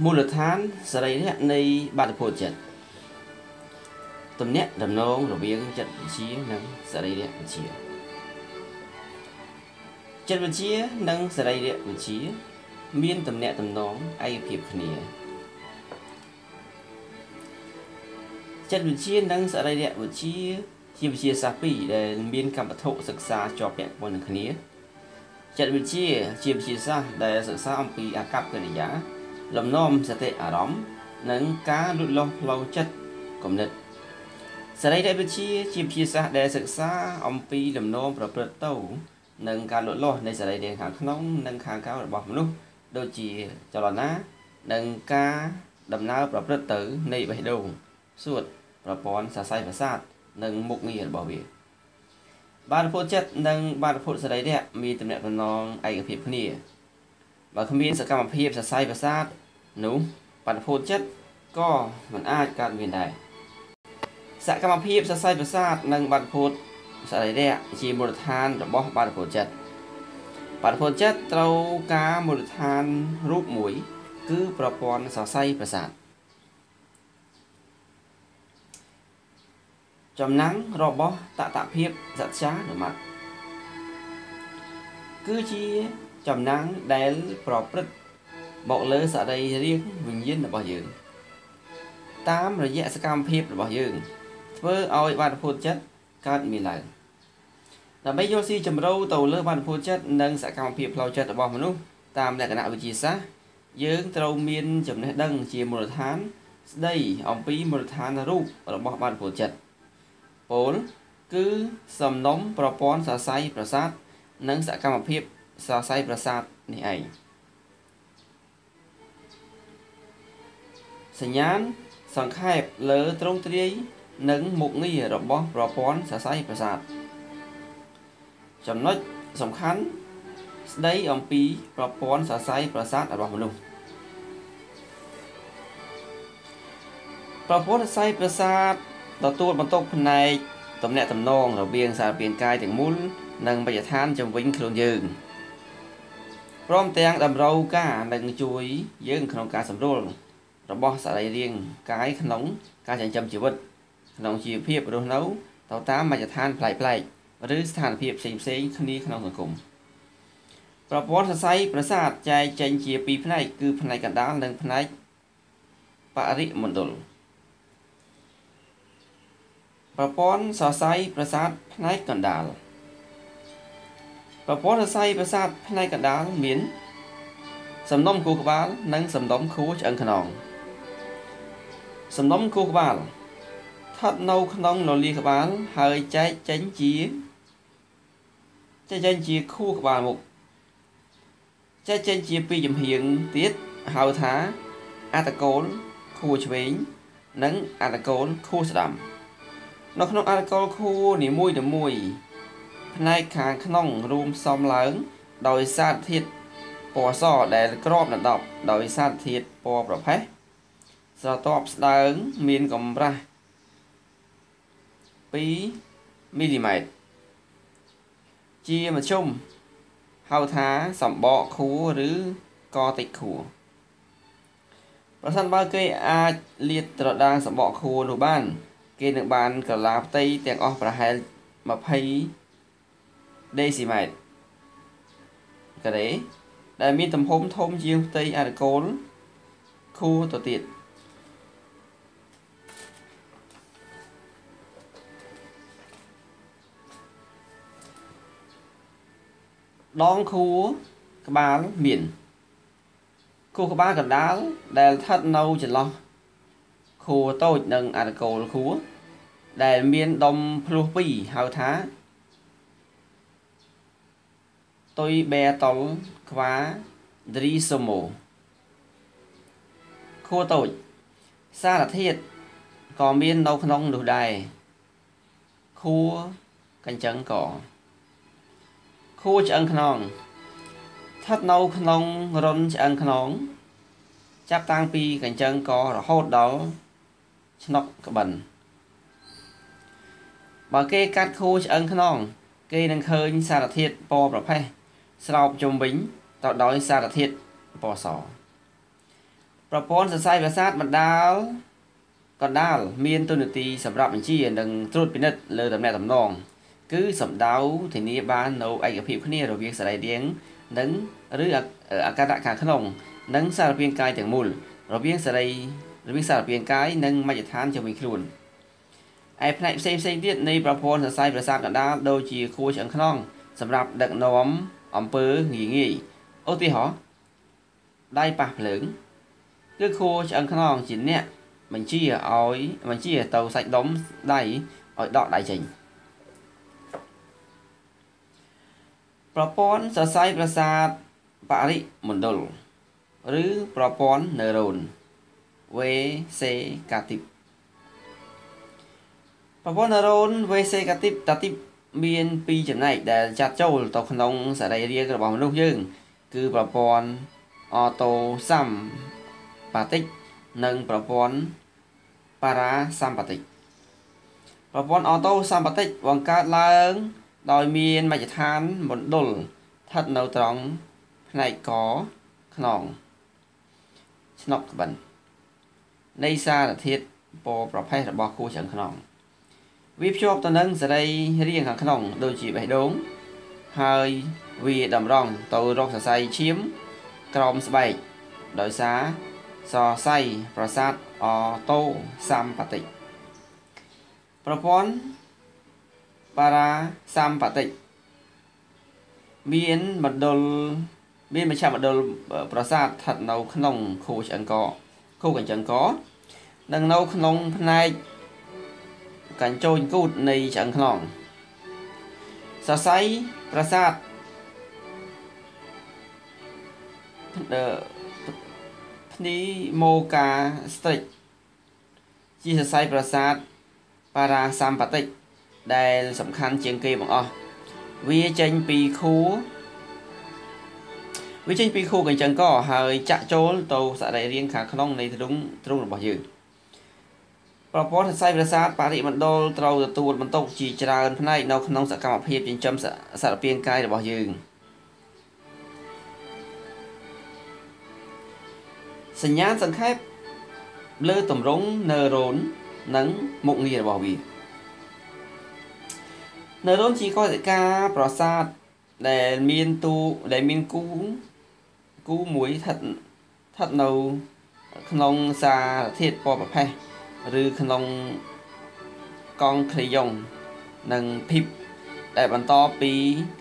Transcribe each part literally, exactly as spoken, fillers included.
មូលដ្ឋានសរីរៈនៃបាតុភូតចិត្តទំនាក់ទំនងរវាងចិត្តវិទ្យានិងសរីរៈវិទ្យាចិត្តវិទ្យានិងសរីរៈវិទ្យាមានទំនាក់ទំនងឯកភាពគ្នាចិត្តវិទ្យានិងសរីរៈវិទ្យាជាវិទ្យាសាស្ត្រពីរដែលមានកម្មវត្ថុសិក្សាជាប់ពាក់ព័ន្ធនឹងគ្នាចិត្តវិទ្យាជាវិទ្យាសាស្ត្រដែលសិក្សាអំពីអាកប្បកិរិយាលំនាំសតិអារម្មណ៍និងការលូតលាស់ផ្លូវចិត្តគំនិតសរីរវិទ្យាជាវិទ្យាសាស្ត្រដែលសិក្សាអំពីលំនាំប្រព្រឹត្តទៅនិងការលូតលាស់នៃសរីរាង្គខាងក្នុងនិងខាងក្រៅរបស់មនុស្សដូចជាចលនានិងការដំណើរប្រព្រឹត្តទៅនៃបេះដូងសួតប្រព័ន្ធសរសៃប្រសាទនិងមុខងាររបស់វាបាតុភូតចិត្តនិងបាតុភូតសរីរៈមានទំនាក់ទំនងឯកភាពគ្នាបើគ្មានសកម្មភាពសរសៃប្រសាទនោះបាតុភូតចិត្តក៏មិនអាចកើតមានដែរសកម្មភាពសរសៃប្រសាទនិងបាតុភូតសរីរៈជាមូលដ្ឋានរបស់បាតុភូតចិត្តបាតុភូតចិត្តត្រូវការមូលដ្ឋានរូបមួយគឺប្រព័ន្ធសរសៃប្រសាទចំណងរបស់តតភាពសច្ចានុមត្តគឺជាចំណងដែលប្រព្រឹត្តមកលើសរីរាង្គវិញ្ញាណរបស់យើងតាមរយៈសកម្មភាពរបស់យើងធ្វើឲ្យបាតុភូតចិត្តកើតមានឡើងដើម្បីយល់ស៊ីជម្រៅទៅលើបាតុភូតចិត្តនិងសកម្មភាពផ្លូវចិត្តរបស់មនុស្សតាមលក្ខណៈវិទ្យាសាស្ត្រយើងត្រូវមានចំណេះដឹងជាមូលដ្ឋានស្ដីអំពីមូលដ្ឋានរូបរបស់បាតុភូតចិត្តពោលគឺសំណុំប្រព័ន្ធសរសៃប្រសាទនិងសកម្មភាពសរសៃប្រសាទនេះឯងសញ្ញាណសង្ខេបលើទ្រង់ទ្រាយនិងមុខងាររបស់ប្រព័ន្ធសរសៃប្រសាទចំណុចសំខាន់ស្ដីអំពីប្រព័ន្ធសរសៃប្រសាទរបស់មនុស្សប្រព័ន្ធសរសៃប្រសាទទទួលបន្ទុកផ្នែកទំនាក់ទំនងរវាងសារពាង្គកាយទាំងមូលនិងបរិស្ថានជុំវិញខ្លួនយើងព្រមទាំងតម្រូវការនិងជួយយើងក្នុងការសម្រួលរបស់សរីរាង្គកាយក្នុងការចិញ្ចឹមជីវិតក្នុងជីវភាពរស់នៅទៅតាមមជ្ឈដ្ឋានប្លែកៗឬស្ថានភាពផ្សេងៗគ្នាក្នុងសង្គមប្រព័ន្ធសរសៃប្រសាទចែកចេញជាពីរផ្នែកគឺផ្នែកកណ្ដាលនិងផ្នែកបរិមណ្ឌលប្រព័ន្ធសរសៃប្រសាទផ្នែកកណ្ដាលប្រព័ន្ធសរសៃប្រសាទផ្នែកកណ្ដាលមានសំណុំខួរក្បាលនិងសំណុំខួរឆ្អឹងខ្នងសំណុំខួរក្បាលស្ថិតនៅក្នុងនលាក្បាលហើយចែកចេញជាចែកចេញជាខួរក្បាលមុខចែកចេញជាពីរចំហៀងទៀតហៅថាអត្តកូលខួរឆ្វេងនិងអត្តកូលខួរស្ដាំនៅក្នុងអត្តកូលខួរនីមួយៗផ្នែកខាងក្នុងរួមផ្សំឡើងដោយសារធាតុពណ៌សដែលគ្របដណ្ដប់ដោយសារធាតុពណ៌ប្រផេះស្រទាប់ស្ដើងមានកម្រាស់ពីរមីលីម៉ែត្រជាមធ្យមហៅថាសម្បកខួរឬកតិចខួរប្រសិនបើគេអាចលាតត្រដាងសម្បកខួរនោះបានគេនឹងបានកលាផ្ទៃទាំងអស់ប្រហែល20ដេស៊ីម៉ែត្រការ៉េដែលមានទំហំធំជាងផ្ទៃអត្តកូលខួរទៅទៀតដងខួរក្បាលមានខួរក្បាលកណ្ដាលដែលស្ថិតនៅចន្លោះខួរតូចនិងអត្តកូលខួរដែលមានដុំភ្លោះពីរហៅថាតុយបេតលខ្វាដ្រីសូម៉ូខួរតូចសារធាតុក៏មាននៅក្នុងនោះដែរខួរកញ្ចឹងកខួរឆ្អឹងខ្នងស្ថិតនៅក្នុងរុនឆ្អឹងខ្នងចាប់តាំងពីកញ្ចឹងករហូតដល់ឆ្នុកក្បិនបើគេកាត់ខួរឆ្អឹងខ្នងគេនឹងឃើញសារធាតុពណ៌ប្រផេះស្រោបជុំវិញទៅដោយសារធាតុពណ៌សប្រព័ន្ធសរសៃប្រសាទបណ្ដាលកណ្ដាលមានតួនាទីសម្រាប់បញ្ជានិងត្រួតពិនិត្យលើតំណែងតំណងគឺសំដៅធានាបាននៅឯកភាពគ្នារវាងសរីរាង្គនិងឬអាការៈខាងក្នុងនិងសារពាង្គកាយទាំងមូលរវាងសរីរវាងសារពាង្គកាយនិងមជ្ឈដ្ឋានជុំវិញខ្លួនឯផ្នែកផ្សេងផ្សេងទៀតនៃប្រព័ន្ធសរសៃប្រសាទកណ្ដាលដូចជាខួរឆ្អឹងខ្នងសម្រាប់ដឹកនាំអំពើងាយងាយឧទាហរណ៍ដៃប៉ះភ្លើងគឺខួរឆ្អឹងខ្នងជាអ្នកបញ្ជាឲ្យបញ្ជាទៅសាច់ដុំដៃឲ្យដកដៃចេញប្រព័ន្ធសរសៃប្រសាទបរិមណ្ឌលឬប្រព័ន្ធណឺរ៉ូនវេសេកាទីបប្រព័ន្ធណឺរ៉ូនវេសេកាទីបតាទីបមានពីរចំណែកដែលចាត់ចូលទៅក្នុងសរីរាង្គរបស់មនុស្សយើងគឺប្រព័ន្ធអូតូសាំប៉ាទិកនិងប្រព័ន្ធប៉ារ៉ាសាំប៉ាទិកប្រព័ន្ធអូតូសាំប៉ាទិកបង្កើតឡើងដោយមានមជ្ឈដ្ឋានមណ្ឌលស្ថិតនៅត្រង់ផ្នែកកខ្នងឆ្នុកក្បិននៃសារធាតុពណ៌ប្រផេះរបស់ខួរឆ្អឹងខ្នងវាភ្ជាប់ទៅនឹងសរីរាង្គខាងក្នុងដូចជាបេះដូងហើយវាតម្រង់ទៅរកសរសៃឈាមក្រោមស្បែកដោយសារសរសៃប្រសាទអូតូសាំប៉ាទិកប្រព័ន្ធប៉ារ៉ាសាំប៉ាទិកមានមណ្ឌលមានមជ្ឈមណ្ឌលប្រសាទស្ថិតនៅក្នុងខួរឆ្អឹងកខួរកញ្ចឹងកនិងនៅក្នុងផ្នែកកញ្ចោញគូតនៃឆ្អឹងខ្នងសរសៃប្រសាទភ្នីម៉ូកាស្ទ្រិចជាសរសៃប្រសាទប៉ារ៉ាសាំប៉ាទិកដែលសំខាន់ជាងគេបង្អស់វាចេញពីខួរវាចេញពីខួរកញ្ចឹងកហើយចាក់ចូលទៅសរីរាង្គខាងក្នុងនៃទ្រុងទ្រុងរបស់យើងប្រព័ន្ធសរសៃប្រសាទបរិមណ្ឌលត្រូវទទួលបន្ទុកជាច្រើនផ្នែកនៅក្នុងសកម្មភាពចិញ្ចឹមសារពាង្គកាយរបស់យើងសញ្ញាណសង្ខេបលើទម្រង់ណឺរ៉ូននិងមុខងាររបស់វាណឺរ៉ូនជាកោសិកាប្រសាទដែលមានទូដែលមានគូគូមួយស្ថិតស្ថិតនៅក្នុងសារធាតុពណ៌ប្រផេះឬក្នុងកង់ក្លេយ៉ុងនិងភីបដែលបន្តពី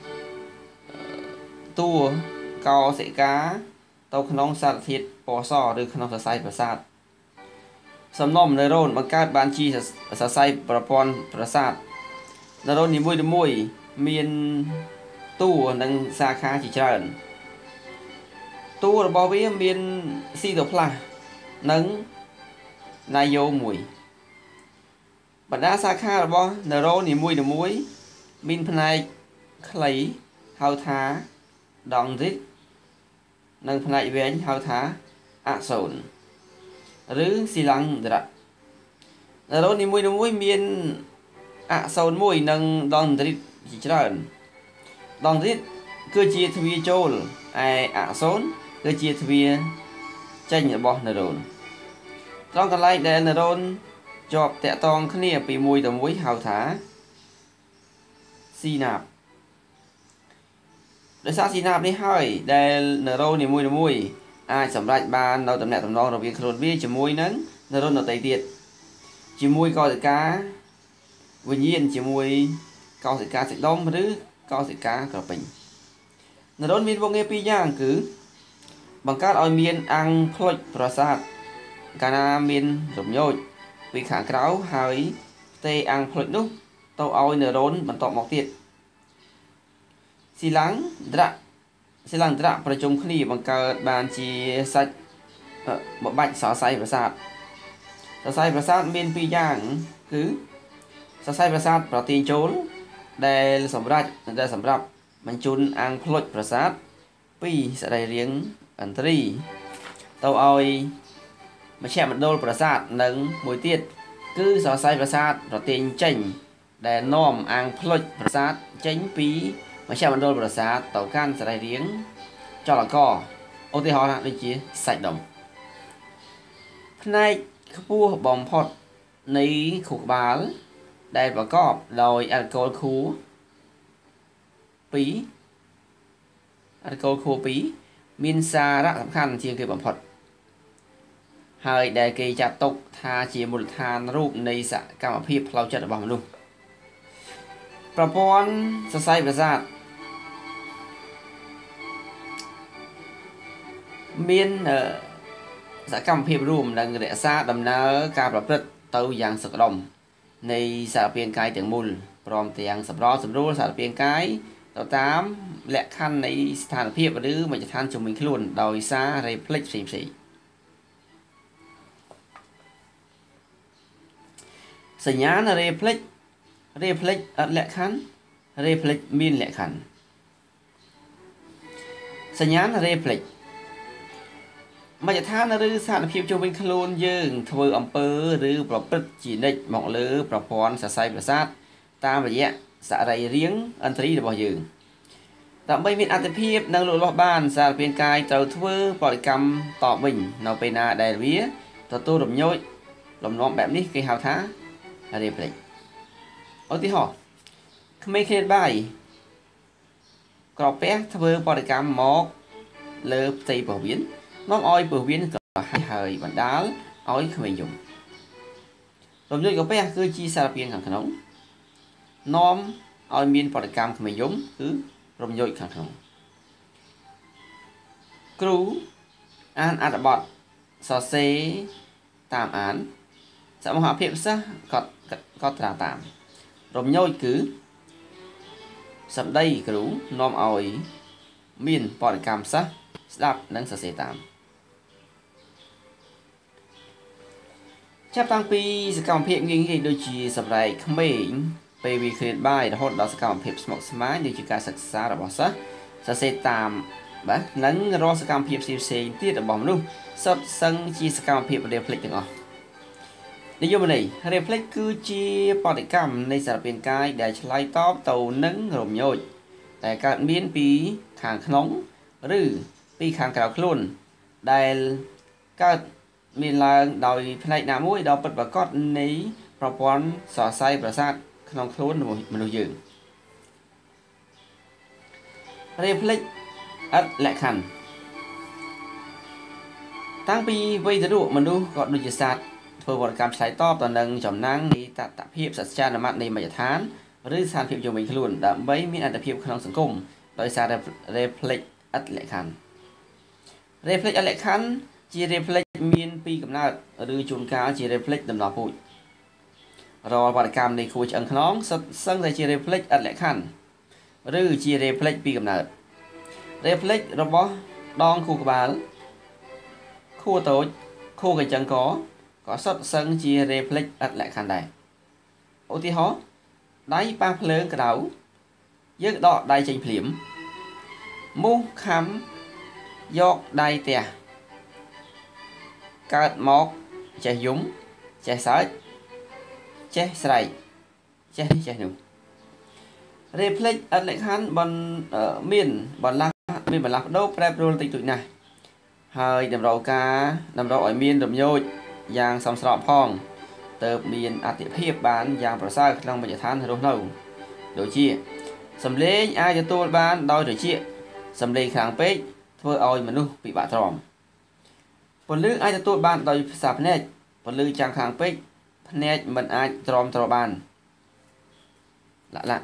តួកោសិកាទៅក្នុងសារធាតុពណ៌សឬក្នុងសរសៃប្រសាទសំណុំណឺរ៉ូនបង្កើតបានជាសរសៃប្រព័ន្ធប្រសាទណឺរ៉ូននីមួយៗមានតួនិងសាខាជាច្រើនតួរបស់វាមានស៊ីតូផ្លាសនិងណាយ៉ូមួយបណ្ដាសាខារបស់ណឺរ៉ូននីមួយៗមានផ្នែកខ្លីហៅថាដង់ឌ្រីតនិងផ្នែកវែងហៅថាអាក់សូនឬស៊ីឡាំងដ្រាណឺរ៉ូននីមួយៗមានអាក់សូនមួយនិងដង់ឌ្រីតជាច្រើនដង់ឌ្រីតគឺជាទ្វារចូលឯអាក់សូនគឺជាទ្វារចេញរបស់ណឺរ៉ូនត្រង់កន្លែងដែលណឺរ៉ូនជាប់តាក់ទងគ្នាពីមួយទៅមួយហៅថាស៊ីណាប់ដោយសារស៊ីណាប់នេះហើយដែលណឺរ៉ូននីមួយៗអាចសម្រេចបាននៅតំណែងតំណងរវាងខ្លួនវាជាមួយនឹងណឺរ៉ូនដទៃទៀតជាមួយកោសិកាវិញ្ញាណជាមួយកោសិកាសាច់ដុំឬកោសិកាក្រពេញណឺរ៉ូនមានមុខងារពីរយ៉ាងគឺបង្កើតឲ្យមានអាំងផ្លុចប្រសាទកាលណាមានរំញោចពីខាងក្រៅហើយផ្ទេរអាំងផ្លុចនោះទៅឲ្យណឺរ៉ូនបន្តមកទៀតស៊ីឡាំងដ្រាស៊ីឡាំងដ្រាប្រជុំគ្នាបង្កើតបានជាសាច់បបាច់សរសៃប្រសាទសរសៃប្រសាទមានពីរយ៉ាងគឺសរសៃប្រសាទប្រទាញចូលដែលសម្រាប់ដែលសម្រាប់បញ្ជូនអាំងផ្លុចប្រសាទពីសរីរាង្គឥន្ទ្រីទៅឲ្យមជ្ឈមណ្ឌលប្រសាទនិងមួយទៀតគឺសរសៃប្រសាទប្រទាញចេញដែលនាំអាំងផ្លុចប្រសាទចេញពីមជ្ឈមណ្ឌលប្រសាទទៅកាន់សរីរាង្គចលករឧទាហរណ៍ដូចជាសាច់ដុំផ្នែកខ្ពស់បំផុតនៃខួរក្បាលដែលប្រកបដោយអាល់កុលខួរពីរអាល់កុលខួរពីរមានសារៈសំខាន់ជាងគេបំផុតហើយដែលគេចាត់ទុកថាជាមូលដ្ឋានរូបនៃសកម្មភាពផ្លូវចិត្តរបស់មនុស្សប្រព័ន្ធសរសៃប្រសាទមានសកម្មភាពរួមនិងរក្សាដំណើរការប្រព្រឹត្តទៅយ៉ាងសុខដុមនៃសារពាង្គកាយទាំងមូលព្រមទាំងសម្របសម្រួលសារពាង្គកាយទៅតាមលក្ខខណ្ឌនៃស្ថានភាពឬមជ្ឈដ្ឋានជំនាញខ្លួនដោយសារ reflex ផ្សេងផ្សេងសញ្ញាណ reflex reflex អត់លក្ខខណ្ឌ reflex មានលក្ខខណ្ឌសញ្ញាណ reflex មជ្ឈដ្ឋានឬស្ថានភាពជុំវិញខ្លួនយើងធ្វើអំពើឬប្រព្រឹត្តជានិច្ចមកលើប្រព័ន្ធសរសៃប្រសាទតាមរយៈសរីរាង្គឥន្ទ្រីរបស់យើងដើម្បីមានអត្ថភាពនិងលូតលាស់បានសារពាង្គកាយត្រូវធ្វើបរិកម្មតបវិញនៅពេលណាដែលវាទទួលរំញោចលំនាំបែបនេះគេហៅថា reflex ឧទាហរណ៍ក្មេងឃ្លានបាយក្រពះធ្វើបរិកម្មមកលើផ្ទៃពោះវៀននាំឲ្យពោះវៀនក្រហាយហើយបណ្ដាលឲ្យក្មេងយំរំញោចក្រពះគឺជាសារពាង្គខាងក្នុងនាំឲ្យមានបរិកម្មក្មេងយំគឺរំញោចខាងក្នុងគ្រូអានអត្ថបទសរសេរតាមអានសមូហភាពសិស្សក៏ក៏ត្រាតាមរំញោចគឺសម្ដីគ្រូនាំឲ្យមានបរិកម្មសិស្សស្ដាប់និងសរសេរតាមចាប់តាំងពីសកម្មភាពងាយៗដូចជាសម្រែកក្មេងពេលវាឃ្លានបាយរហូតដល់សកម្មភាពស្មុគស្មាញដូចជាការសិក្សារបស់សិស្សសរសេរតាមបាទនិងរាល់សកម្មភាពផ្សេងៗទៀតរបស់មនុស្សសុទ្ធសឹងជាសកម្មភាព reflex ទាំងអស់និយមន័យ reflex គឺជាបដិកម្មនៃសារពាង្គកាយដែលឆ្លើយតបទៅនឹងរំញោចដែលកើតមានពីខាងក្នុងឬពីខាងក្រៅខ្លួនដែលកើតមានឡើងដោយផ្នែកណាមួយដ៏ពិតប្រាកដនៃប្រព័ន្ធសរសៃប្រសាទក្នុងខ្លួនមនុស្សយើង reflex អត់លក្ខខណ្ឌតាំងពីវ័យទារកមនុស្សក៏ដូចជាសត្វធ្វើវត្តកម្មឆ្លើយតបទៅនឹងចំណាំងនៃតថភាពសច្ចានុម័តនៃមជ្ឈដ្ឋានឬស្ថានភាពជុំវិញខ្លួនដើម្បីមានអត្ថភាពក្នុងសង្គមដោយសារ reflex អត់លក្ខខណ្ឌ reflex អត់លក្ខខណ្ឌជា reflex មានពីកំណើតឬជួនកាលជា reflex ដំណោះពូជរាល់បរិកម្មនៃខួរឆ្អឹងខ្នងសុទ្ធសឹងតែជា reflex អត់លក្ខខណ្ឌឬជា reflex ពីកំណើត reflex របស់ដងខួរក្បាលខួរតូចខួរកញ្ចឹងកក៏សុទ្ធសឹងជា reflex អត់លក្ខខណ្ឌដែរឧទាហរណ៍ដៃប៉ះភ្លើងក្តៅយើងដកដៃចេញភ្លាមមូសខំយកដៃទះកើតមកចេះយំចេះសើចចេះស្រែកចេះនេះចេះនោះ reflex អត់លក្ខខណ្ឌបនមានបន្លាស់មានបន្លាស់ប្ដូរប្រែប្រួលតិចតួចណាស់ហើយតម្រូវការតម្រូវឲ្យមានរំញោចយ៉ាងសមស្របផងទើបមានអតិភិបបានយ៉ាងប្រសើរក្នុងមជ្ឈដ្ឋានរស់នៅដូចជាសំឡេងអាចទទួលបានដោយត្រចៀកសំឡេងខ្លាំងពេកធ្វើឲ្យមនុស្សពិបាកទ្រាំពន្លឺអាចទទួលបានដោយភាសាភ្នែកពន្លឺចាំងខ្លាំងពេកភ្នែកមិនអាចទ្រាំទ្របានឡាក់ឡាក់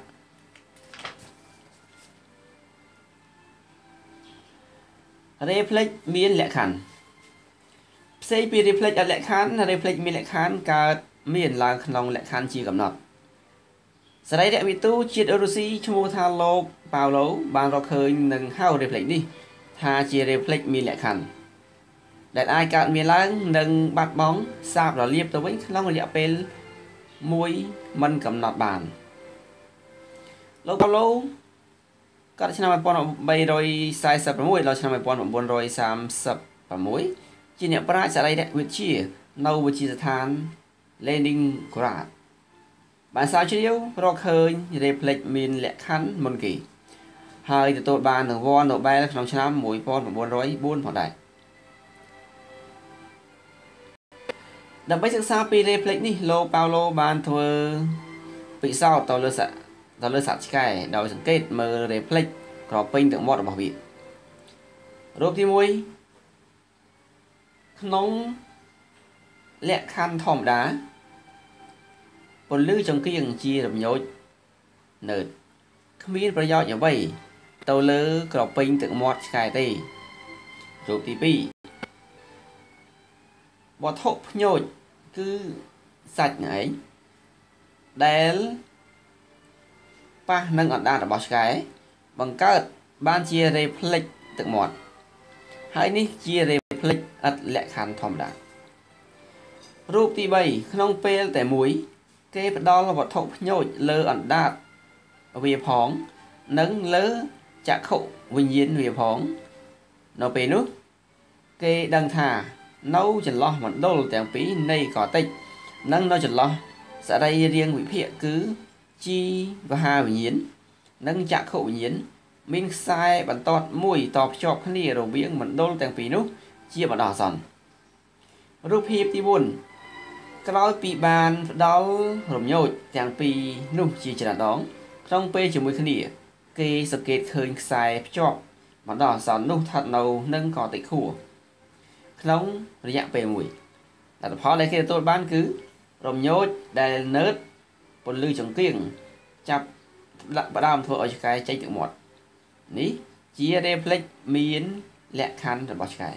reflex មានលក្ខខណ្ឌផ្សេងពី reflex អត់លក្ខខណ្ឌ reflex មានលក្ខខណ្ឌកើតមានឡើងក្នុងលក្ខខណ្ឌជាកំណត់សរីរវិទូជាតិរុស្ស៊ីឈ្មោះថាលោកប៉ាវឡូបានរកឃើញនិងហៅ reflex នេះថាជា reflex មានលក្ខខណ្ឌដែលអាចកើតមានឡើងនិងបាត់បង់សាបរលាបទៅវិញក្នុងរយៈពេលមួយមិនកំណត់បានលោកប៉ាវឡូកាលឆ្នាំmột nghìn bảy trăm bốn mươi sáuដល់ឆ្នាំmột nghìn chín trăm ba mươi sáuជាអ្នកប្រាជ្ញសរីរវិទ្យានៅវិទ្យាស្ថាន Leningrad បានស្រាវជ្រាវរកឃើញ reflex មានលក្ខខណ្ឌមុនគេហើយទទួលបានរង្វាន់ Nobel ក្នុងឆ្នាំmột nghìn chín trăm bốnផងដែរដើម្បីសិក្សាពី reflex នេះលោក Paulo បានធ្វើពិសោធន៍ទៅលើសត្វទៅលើសត្វឆ្កែដោយសង្កេតមើល reflex ក្រពេញទាំងមាត់របស់វារូបទីមួយក្នុងលក្ខខណ្ឌធម្មតាពន្លឺចង្កៀងជារំញោចនើតគ្មានប្រយោជន៍អ្វីទៅលើក្រពេញទឹកមាត់ឆ្កែទេរូបទីពីរវត្ថុភ្ញូចគឺសាច់នឹងឯងដែលប៉ះនឹងអណ្ដាតរបស់ឆ្កែបង្កើតបានជា reflex ទឹកមាត់ហើយនេះជា reflex ឥតលក្ខខណ្ឌធម្មតារូបទីបីក្នុងពេលតែមួយគេផ្ដល់វត្ថុភ្ញូចលើអណ្ដាតវាផងនិងលើចក្ខុវិញ្ញាណវាផងនៅពេលនោះគេដឹងថានៅចន្លោះមណ្ឌលទាំងពីរនៃកតិចនិងនៅចន្លោះសរីរាង្គវិភាគគឺជីវហាវិញ្ញាណនិងចក្ខុវិញ្ញាណមានខ្សែបន្ទាត់មួយតភ្ជាប់គ្នារវាងមណ្ឌលទាំងពីរនោះជាបណ្ដោះអាសន្នរូបភាពទីបួនក្រោយពីបានផ្ដល់រំញោចទាំងពីរនោះជាច្រើនដងក្នុងពេលជាមួយគ្នាគេសង្កេតឃើញខ្សែភ្ជាប់បណ្ដោះអាសន្ននោះស្ថិតនៅនឹងកតិខួរក្នុងរយៈពេលមួយលទ្ធផលដែលគេទទួលបានគឺរំញោចដែលនើតពន្លឺចង្កៀងចាប់ដាក់ផ្ដើមធ្វើឲ្យឆ្កែចេញទឹកមាត់នេះជា reflex មានលក្ខខណ្ឌរបស់ឆ្កែ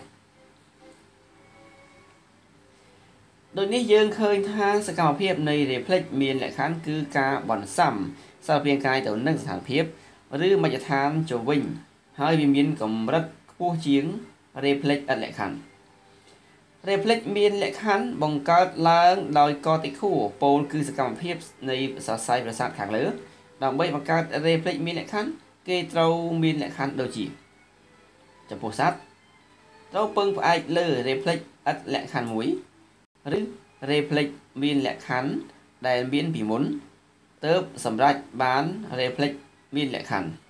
ដូចនេះយើងឃើញថាសកម្មភាពនៃ reflex មានលក្ខខណ្ឌគឺការបន្សាំសារពាង្គកាយទៅនឹងស្ថានភាពឬមជ្ឈដ្ឋានជុំវិញហើយវាមានកម្រិតខ្ពស់ជាង reflex ឥតលក្ខខណ្ឌ reflex មានលក្ខខណ្ឌបង្កើតឡើងដោយកតិខួរពោលគឺសកម្មភាពនៃសរសៃប្រសាទខាងលើដើម្បីបង្កើត reflex មានលក្ខខណ្ឌគេត្រូវមានលក្ខខណ្ឌដូចជាចំពោះសត្វត្រូវពឹងផ្អែកលើ reflex ឥតលក្ខខណ្ឌមួយឬ reflex មានលក្ខខណ្ឌដែលមានពីមុនទើបសម្រេចបាន reflex មានលក្ខខណ្ឌ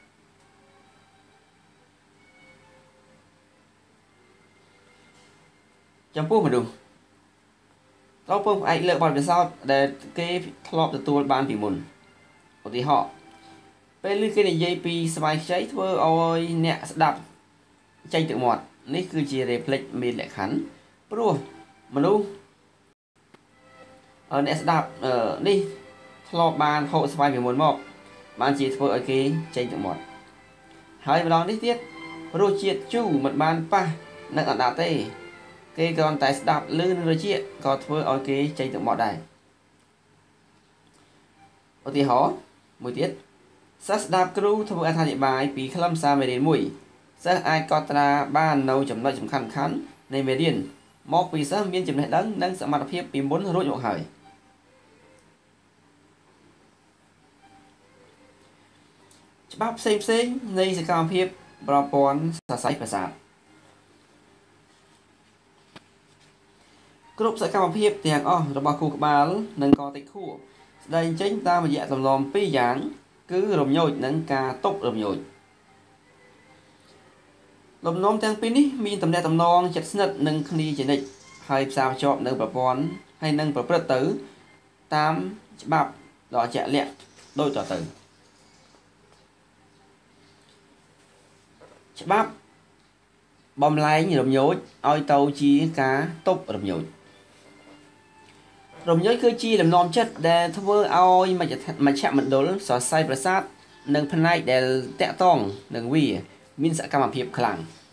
ចំពោះមនុស្សត្រូវពឹងផ្អែកលើបទពិសោធន៍ដែលគេធ្លាប់ទទួលបានពីមុនឧទាហរណ៍ពេលគេនិយាយពីស្បែកខ្ចីធ្វើឲ្យអ្នកស្ដាប់ចេញទឹកមាត់នេះគឺជា reflex មានលក្ខខណ្ឌព្រោះមនុស្សអ្នកស្ដាប់នេះធ្លាប់បានហូបស្បែកពីមុនមកបានជាធ្វើឲ្យគេចេញទឹកមាត់ហើយម្ដងនេះទៀតរសជាតិជូរមិនបានប៉ះនឹងអណ្ដាតទេគេគ្រាន់តែស្ដាប់ឮនឹងរសជាតិក៏ធ្វើឲ្យគេចេញទឹកមាត់ដែរឧទាហរណ៍មួយទៀតសិស្សស្ដាប់គ្រូធ្វើអត្ថាធិប្បាយពីខ្លឹមសារមេរៀនមួយសិស្សអាចកត់ត្រាបាននៅចំណុចសំខាន់ៗនៃមេរៀនមកពីសិស្សមានចំណេះដឹងនិងសមត្ថភាពពីមុនរួចមកហើយច្បាប់ផ្សេងផ្សេងនៃសកម្មភាពប្រព័ន្ធសរសៃប្រសាទគ្រប់សកម្មភាពទាំងអស់របស់ខួរក្បាលនិងកតិខួរស្ដែងចេញតាមរយៈទម្លាប់ពីរយ៉ាងគឺរំញោចនិងការទប់រំញោចលំនាំទាំងពីរនេះមានទំនាក់ទំនងជិតស្និទ្ធនឹងគ្នាជានិច្ចហើយផ្សារភ្ជាប់នៅប្រព័ន្ធហើយនឹងប្រព្រឹត្តទៅតាមច្បាប់ដ៏ជាក់លាក់ដូចតទៅច្បាប់បំលែងរំញោចឲ្យទៅជាការទប់រំញោចរំញោចគឺជាលំនាំចិត្តដែលធ្វើឲ្យមជ្ឈមជ្ឈមណ្ឌលសរសៃប្រសាទនិងផ្នែកដែលតាក់ទងនឹងវាមានសកម្មភាពខ្លាំង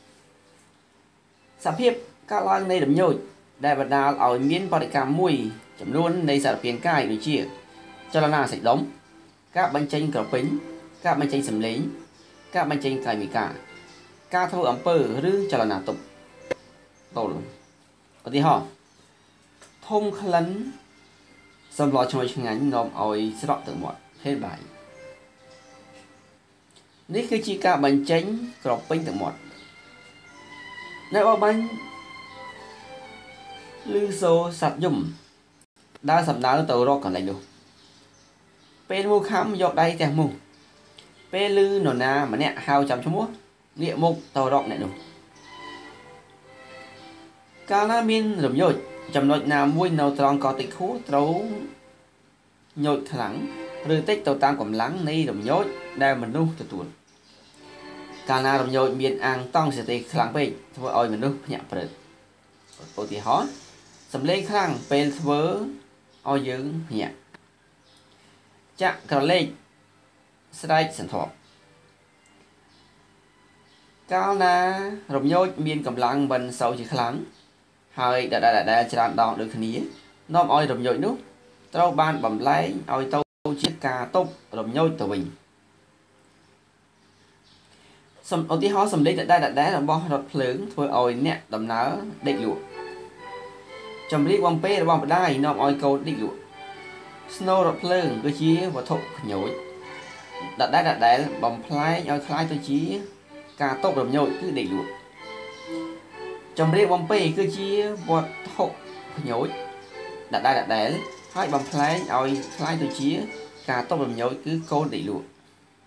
សភាពកើតឡើងនៃរំញោចដែលបណ្ដាលឲ្យមានបរិកម្មមួយចំនួននៃសារពាង្គកាយដូចជាចលនាសាច់ដុំការបញ្ចេញក្រពេញការបញ្ចេញសម្លេងការបញ្ចេញកាយវិការការធ្វើអំពើឬចលនាទប់ទល់ឧទាហរណ៍ធំក្លិនសម្លឈ្ងុយឆ្ងាញ់នាំឲ្យស្រក់ទឹកមាត់ហេតុបាយនេះគឺជាការបញ្ចេញក្រពេញទឹកមាត់នៅបបាញ់ឬសូសัตว์យំដើរសំដៅទៅរកកន្លែងនោះពេលមូខំយកដៃទះមុខពេលឮនរណាម្នាក់ហៅចាំឈ្មោះងាកមុខទៅរកអ្នកនោះកាលណាមានរំញោចចំណុចណាមួយនៅត្រង់កតិខួរត្រូវញោចខ្លាំងឬតិចទៅតាមកម្លាំងនៃរំញោចដែលមនុស្សទទួលកាលណារំញោចមានអាងតង់សតិខ្លាំងពេកធ្វើឲ្យមនុស្សភ្ញាក់ព្រឹកឧទាហរណ៍សំឡេងខ្លាំងពេលធ្វើឲ្យយើងភ្ញាក់ចាក់ក្រឡេកស្រែកសន្ធាប់កាលណារំញោចមានកម្លាំងមិនសូវជាខ្លាំងហើយដដែលដដែលច្រើនដងដូចគ្នានាំឲ្យរំញោចនោះត្រូវបានបំលែងឲ្យទៅជាការទប់រំញោចទៅវិញសំឧទាហរណ៍សំឡេងដដែលដដែលរបស់រថភ្លើងធ្វើឲ្យអ្នកដំណើរដេកលក់ចម្រៀងបំពេរបស់ម្ដាយនាំឲ្យកូនដេកលក់ស្នូររថភ្លើងគឺជាវត្ថុខ្ញូចដដែលដដែលបំផ្លែងឲ្យคล้ายទៅជាការទប់រំញោចគឺដេកលក់ចម្រៀងបំពេគឺជាវត្ថុខ្ញូចដដែលដដែលហើយបំផ្លែងឲ្យคล้ายទៅជាការទប់រំញោចគឺកូនដេកលក់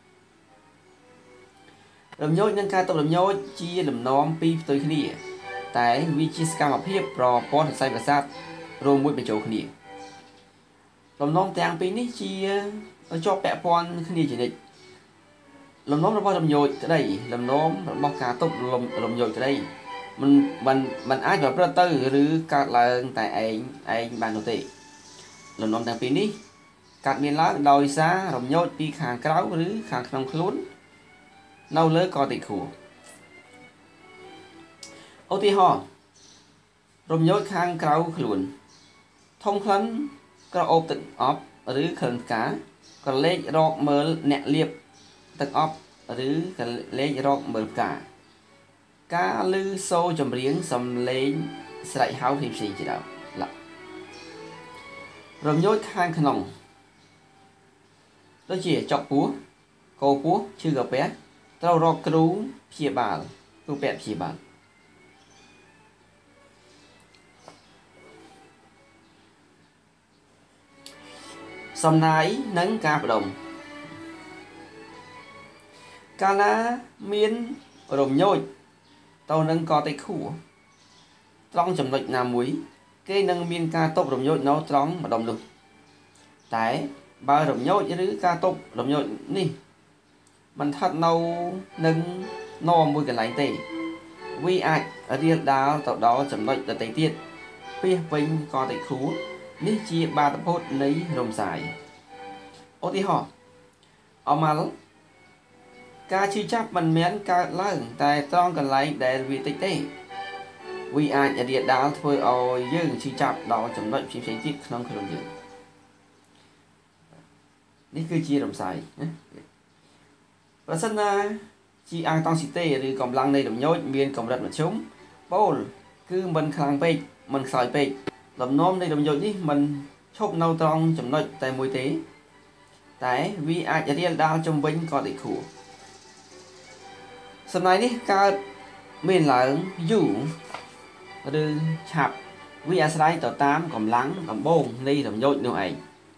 រំញោចនិងការទប់រំញោចជាលំនាំពីរផ្ទុយគ្នាតែវាជាសកម្មភាពប្រព័ន្ធសរសៃប្រសាទរួមមួយបញ្ចូលគ្នាលំនាំទាំងពីរនេះជាជាប់ពាក់ព័ន្ធគ្នាជានិច្ចលំនាំរបស់រំញោចក្តីលំនាំរបស់ការទប់រំញោចក្តីมันมันมันអាចប្រព្រឹត្តទៅឬកើតឡើងតែឯងឯងបាននោះទេលំនាំទាំងពីរនេះកើតមានឡើងដោយសាររំញោចពីខាងក្រៅឬខាងក្នុងខ្លួននៅលើកតិខួរឧទាហរណ៍រំញោចខាងក្រៅខ្លួនធំក្លិនក្រអូបទឹកអប់ឬក្លិនផ្កាក៏លេចរកមើលអ្នកលាបទឹកអប់ឬក៏លេចរកមើលផ្កាការឮសូរចម្រៀងសំឡេងស្រែកហៅផ្សេងៗជាដើមរំញោចខាងក្នុងដូចជាចុកពោះកោពោះឈឺកាពះត្រូវរកគ្រូព្យាបាលគ្រូពេទ្យព្យាបាលសំណាយនិងការបដុំកាលណាមានរំញោចទៅនឹងកតិខួរត្រង់ចំណុចណាមួយគេនឹងមានការទប់រំញោចនៅត្រង់ម្ដុំនោះតែបើរំញោចឬការទប់រំញោចនេះមិនស្ថិតនៅនឹងនរមួយកន្លែងទេវាអាចរៀលដាលទៅដល់ចំណុចដទៃទៀតពាសពេញកតិខួរនេះជាបាតុភូតនៃរំសាយឧទាហរណ៍អមល់ការឈឺចាប់មិនមែនកើតឡើងតែត្រង់កន្លែងដែលវាតិចទេវាអាចរាលដាលធ្វើឲ្យយើងឈឺចាប់ដល់ចំណុចផ្សេងៗទៀតក្នុងខ្លួនយើងនេះគឺជារំសាយណាប្រសិនណាជាអាងតង់ស៊ីតេឬកម្លាំងនៃរំញោចមានកម្រិតមធ្យមប៉ូលគឺមិនខ្លាំងពេកមិនខ្សោយពេកលំនាំនៃរំញោចនេះមិនឈប់នៅត្រង់ចំណុចតែមួយទេតែវាអាចរាលដាលជុំវិញកតិខួរសំណាយនេះកើតមានឡើងយូរឬឆាប់វាអាស្រ័យទៅតាមកម្លាំងដំបូងនៃរំញោចនោះឯង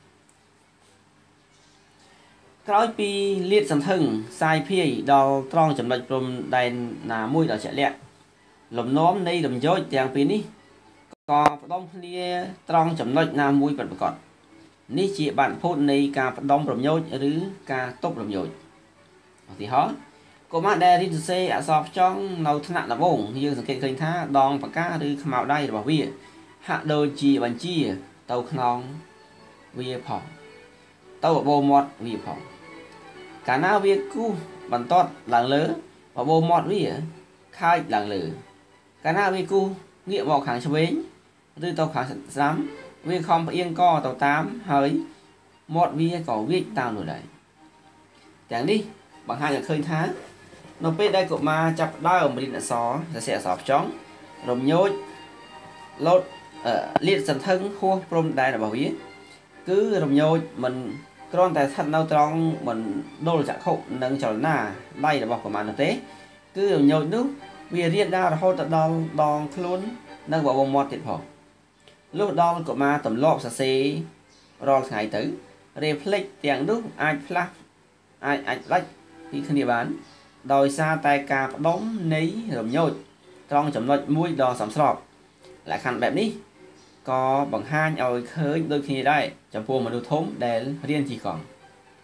ក្រោយពីលាតសន្ធឹងសាយភាយដល់ត្រង់ចំណុចព្រំដែនណាមួយដល់ជាក់លាក់លំនាំនៃរំញោចទាំងពីរនេះក៏ផ្ដុំគ្នាត្រង់ចំណុចណាមួយពិតប្រាកដនេះជាបាតុភូតនៃការផ្ដុំរំញោចឬការទប់រំញោចឧទាហរណ៍កុមារដែលរៀនសរសេរអក្សរផ្ចង់នៅថ្នាក់ដំបូងយើងសង្កេតឃើញថាដងពកាឬខ្មៅដៃរបស់វាហាក់ដូចជាបញ្ជាទៅខ្នងវាផងទៅបបោមាត់វាផងកាលណាវាគូសបន្ទាត់ឡើងលើបបោមាត់វាខើចឡើងលើកាលណាវាគូសងាកមកខាងឆ្វេងឬទៅខាងស្ដាំវាខំផ្អៀងកទៅតាមហើយមាត់វាក៏វាចតាមនោះដែរទាំងនេះបង្ហាញឲ្យឃើញថានៅពេលដែលកុមារចាប់ផ្ដើមរៀនអក្សរសរសេរអក្សរផ្ចង់រំញោចលោតលាតសន្ធឹងហួសព្រំដែនរបស់វាគឺរំញោចមិនគ្រាន់តែស្ថិតនៅត្រង់មិនដុលចក្ខុនិងចលនាដៃរបស់កុមារនោះទេគឺរំញោចនោះវារៀនដល់រហូតដល់ដងខ្លួននិងបបោមាត់ទៀតផងលុះដល់កុមារទម្លាប់សរសេររាល់ថ្ងៃទៅរេផ្លេចទាំងនោះអាចផ្លាស់អាចអាចផ្លាច់ពីគ្នាបានដោយសារតែការផ្ដុំនៃរំញោចត្រង់ចំណុចមួយដ៏សំស្របលក្ខខណ្ឌបែបនេះក៏បង្ហាញឲ្យឃើញដូចគ្នាដែរចំពោះមនុស្សធំដែលរៀនជិះកង់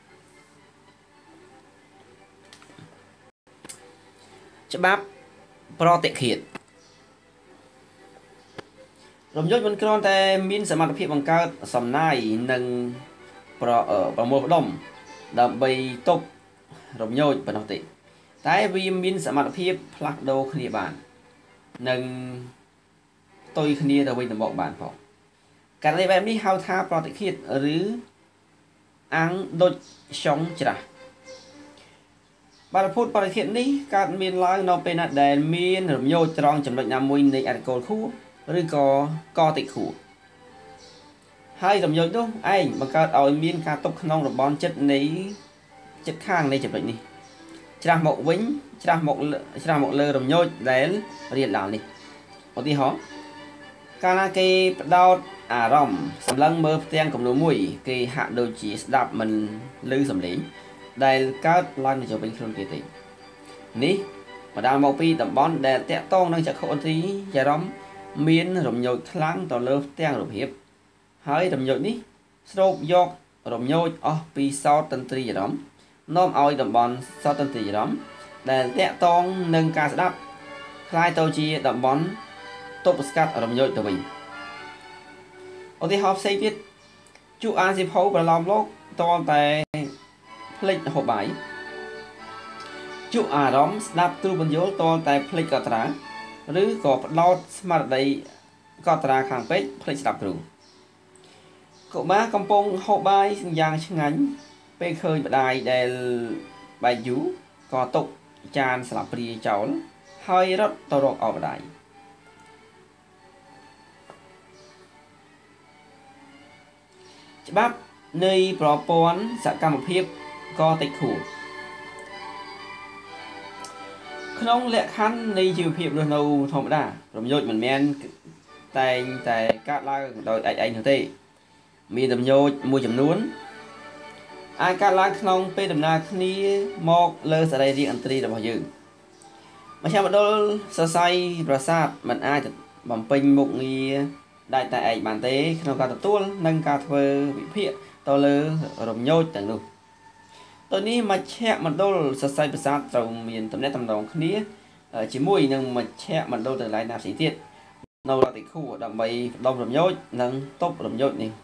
ច្បាប់ប្រតិឃាតរំយោជន៍មិនគ្រាន់តែមានសមត្ថភាពបង្កើតសំណាយនិងប្រប្រមូលផ្ដុំដើម្បីទប់រំយោជន៍ប៉ុណ្ណោះទេតែវាមានសមត្ថភាពផ្លាស់ប្ដូរគ្នាបាននិងផ្ទុយគ្នាទៅវិញទៅមកបានផងករណីបែបនេះហៅថាប្រតិឃាតឬអាំងដូចខ្យងច្រាស់បាតុភូតប្រតិឃាតនេះកើតមានឡើងនៅពេលណាដែលមានរំយោជន៍ត្រង់ចំណុចណាមួយនៃអត្តកូលខួរឬក៏កតិខួរហើយរំយោជន៍នោះឯងបង្កើតឲ្យមានការទប់ក្នុងរបងចិត្តនៃចិត្តខាងនៃចំណុចនេះច្រាស់មកវិញច្រាស់មកច្រាស់មកលើរំយោជន៍ដែលរៀនឡើងនេះឧទាហរណ៍កាលណាគេផ្ដោតអារម្មណ៍សម្លឹងមើលផ្ទាំងគំនូរមួយគេហាក់ដូចជាស្ដាប់មិនឮសំឡេងដែលកើតឡើងនៅជុំវិញខ្លួនគេទេនេះបណ្ដាលមកពីតំបន់ដែលតាក់ទងនឹងចក្ខុឥន្ទ្រីយ៍អារម្មណ៍មានរំយោជន៍ខ្លាំងទៅលើផ្ទាំងរូបភាពហើយរំយោជន៍នេះស្រូបយករំយោជន៍អស់ពីសោតន្ទ្រីយ៍អារម្មណ៍នាំឲ្យតំបន់សោតន្ទ្រីយ៍អារម្មណ៍ដែលតាក់ទងនឹងការស្ដាប់คล้ายទៅជាតំបន់ទប់ស្កាត់រំយោជន៍ទៅវិញឧទាហរណ៍ផ្សេងទៀតជក់អានសិភៅប្រឡំលោកតតែផ្លេចហូបបាយជក់អារម្មណ៍ស្ដាប់ទូបញ្យលតតែផ្លេចកត់ត្រាឬក៏ផ្ដោតស្មារតីកត់ត្រាខាងពេកផ្លេចស្ដាប់គ្រូកុមារកំពុងហូបបាយយ៉ាងឆ្ងាញ់ពេលឃើញម្ដាយដែលបែកយូរក៏ទុកចានស្លាបព្រាចោលហើយរត់ទៅរកអោបម្ដាយច្បាប់នៃប្រព័ន្ធសកម្មភាពកតិខួរក្នុងលក្ខខណ្ឌនៃជីវភាពរស់នៅធម្មតារំយោជន៍មិនមែនតែងតែកើតឡើងដោយឯកឯងនោះទេមានរំយោជន៍មួយចំនួនអាចកើតឡើងក្នុងពេលដំណើរគ្នាមកលើសរីរាង្គឥន្ទ្រីរបស់យើងមជ្ឈមណ្ឌលសរសៃប្រសាទមិនអាចបំពេញមុខងារដាច់តែឯងបានទេក្នុងការទទួលនិងការធ្វើវិភាគទៅលើរំយោជន៍ទាំងនោះទៅនេះមជ្ឈមណ្ឌលសរសៃប្រសាទត្រូវមានទំនាក់ទំនងគ្នាជាមួយនឹងមជ្ឈមណ្ឌលទាំងឡាយណាផ្សេងទៀតនៅរតិខួរដើម្បីផ្ដុំរំយោជន៍និងទប់រំយោជន៍នេះ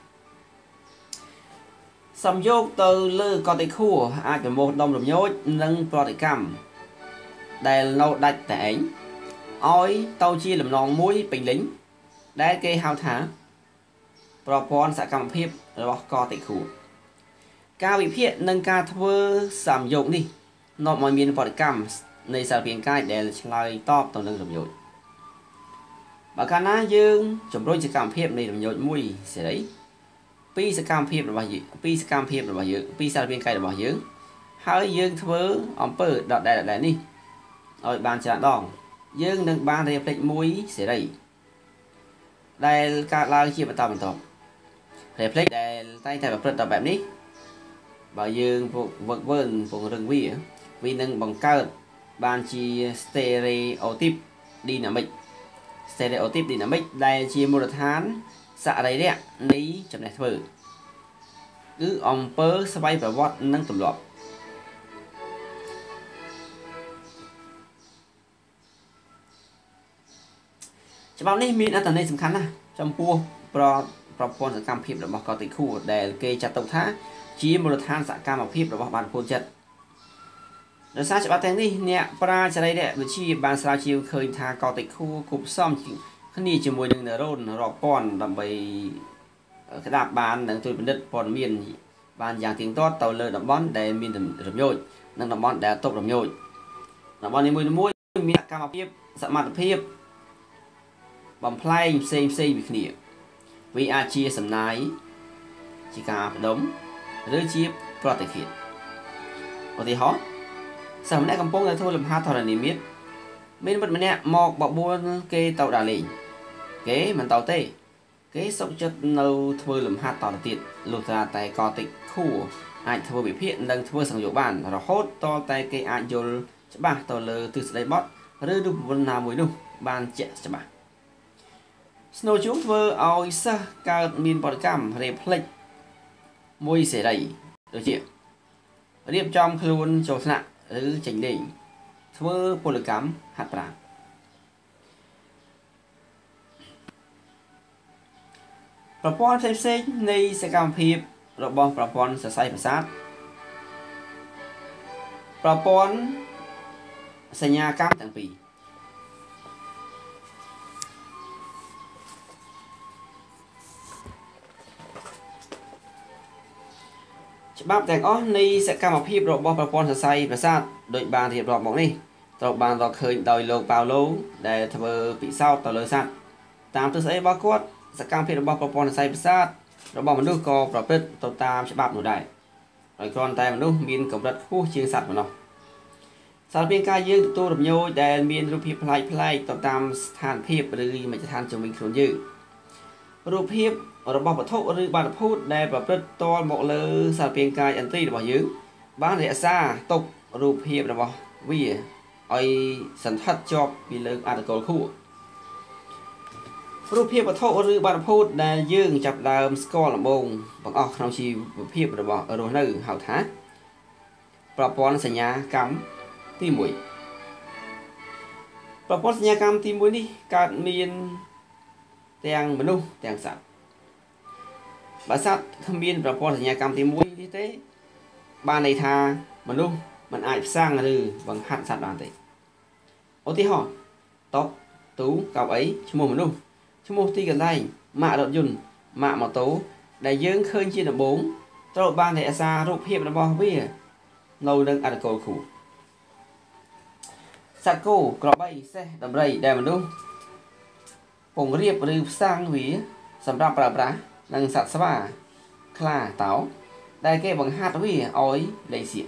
សំយោគទៅលើកតិខួរអាចប្រមូលផ្ដុំរំយោជន៍និងប្រតិកម្មដែលនៅដាច់តែឯងឲ្យទៅជាលំនាំមួយពេញលេញដែលគេហៅថាប្រព័ន្ធសកម្មភាពរបស់កតិខួរការវិភាគនិងការធ្វើសំយោគនេះនាំឲ្យមានប្រតិកម្មនៃសារពាង្គកាយដែលឆ្លើយតបទៅនឹងរំយោជន៍បើកាលណាយើងជំរុញសកម្មភាពនៃរំយោជន៍មួយសេរីពីសកម្មភាពរបស់យើងពីសកម្មភាពរបស់យើងពីសារពាង្គកាយរបស់យើងហើយយើងធ្វើអំពើដដែលដដែលនេះឲ្យបានច្រើនដងយើងនឹងបានរៀបភ្លេចមួយសេរីដែលកើតឡើងជាបន្តបន្ទាប់រៀបភ្លេចដែលតែងតែប្រព្រឹត្តទៅបែបនេះបើយើងវឹកវើពង្រឹងវាវានឹងបង្កើតបានជា stereotype dynamic stereotype dynamic ដែលជាមូលដ្ឋានសរីរៈនៃចំណេះធ្វើគឺអំពើស្វ័យប្រវត្តិនិងទម្លាប់ច្បាប់នេះមានអត្ថន័យសំខាន់ណាស់ចំពោះប្រប្រព័ន្ធសកម្មភាពរបស់កតិខួរដែលគេចាត់ទុកថាជាមូលដ្ឋានសកម្មភាពរបស់បាតុភូតចិត្តដោយសារច្បាប់ទាំងនេះអ្នកប្រាជ្ញសរីរវិទ្យាបានស្រាវជ្រាវឃើញថាកតិខួរគប់ផ្សំគ្នាជាមួយនឹងណឺរ៉ូនរាប់ពាន់ដើម្បីក្តាប់បាននិងជួយពិនិត្យព័ត៌មានបានយ៉ាងទៀងទាត់ទៅលើតំបន់ដែលមានរំយោជន៍និងតំបន់ដែលទប់រំយោជន៍តំបន់នីមួយៗមានសកម្មភាពសមត្ថភាពបំផ្លែងផ្សេងផ្សេងពីគ្នាវាអាចជាសំណាយជាការបដុំឬជាប្រតិឃាតឧទាហរណ៍សិស្សម្នាក់កំពុងតែធ្វើលំហាត់ធរណីមាត្រមានមិត្តម្នាក់មកបបួលគេទៅដើរលេងគេមិនទៅទេគេសុខចិត្តនៅធ្វើលំហាត់តទៅទៀតលុះត្រាតែកតិខួរអាចធ្វើវិភាគនិងធ្វើសង្យោគបានរហូតតតែគេអាចយល់ច្បាស់ទៅលើទិសដៅបត់ឬរូបមន្តណាមួយនោះបានជាក់ច្បាស់ Snow chúng vừa ao sa cao miền bọt cam reflex môi sẽ đầy được chưa điệp trong luôn cho nặngឬchỉnh đỉnh vừaពលcam hạt bạcประปอนเซ็งในสกรรมพีบระบอบประปอนสายประสาทประปอนสัญญากรรมต่างปีฉบับแต่งอ้อในสกรรมพีบระบอบประปอนสายประสาทโดยบางที่ระบอกนี่ตัวบางเราเคยโดยโลกเปล่าโลได้ทำปีเศร้าต่อเลยสัตว์ตามตัวสายบางกวดสกรรมพีระบอบประปอนสายประสาทระบอบมนุษย์ก็ประพฤติตัวตามฉบับหนูได้โดยกรอนแต่มนุษย์มีนกับรัฐผู้เชียงสัตว์มันเนาะสารเพียงกายยืดตัวดำโยแดนมีนรูปเพียบพลายพลายต่อตามสถานเพียบหรือมันจะทานจงมีขนยืดรูปเพียบระบอบปะทุหรือบานพูดแดนประพฤติตัวหมกเลยสารเพียงกายอันตรีระบอบยืดบ้านเรียซาตกรูปเพียบระบอบวิ่งไอสันทัดจอบมีเลิกอาร์ตโกลคู่รูปเพียบปะทุหรือบานพูดแดนยืงจับดามสกอลลำบงบังออกขนมชีเพียบระบอบอโรนึหาวท้าประปอนสัญญากรรมที่มวยประปอนสัญญากรรมที่มวยนี่การมีนแตงมนุษย์แตงสัตว์บาสัตว์ขมิ้นประปอนสัญญากรรมที่มวยที่เต้บ้านในทามนุษย์มันอาจสร้างหรือบังคับสัตว์บางทีโอที่ห่อตอกตู้เก่าไอ้ชั่วโมงมนุษย์ชั่วโมงที่กันได้มารถยนต์มาหมอตู้ได้ยืงเคยจีนบงตลอดบ้านในอาซารูปเพียบระบอบวิ่งเราดังอาร์โกลขู่สัตว์กูกรอบใบเสดำไรได้มันดูผงเรียบหรือสร้างหวีสำหรับปลาปลานังสัตว์สว่าคลาเต่าได้แก่บังฮัดหวีอ้อยเลยเสีย